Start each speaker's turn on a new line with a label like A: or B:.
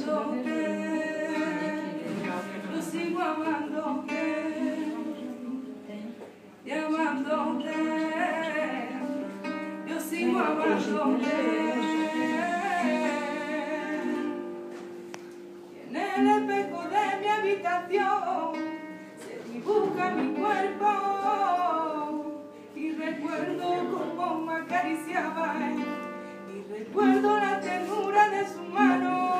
A: amándote, yo sigo amándote, y amándote, yo sigo amándote. Y en el espejo de mi habitación se dibuja mi cuerpo y recuerdo cómo me acariciaba y recuerdo la ternura de su mano.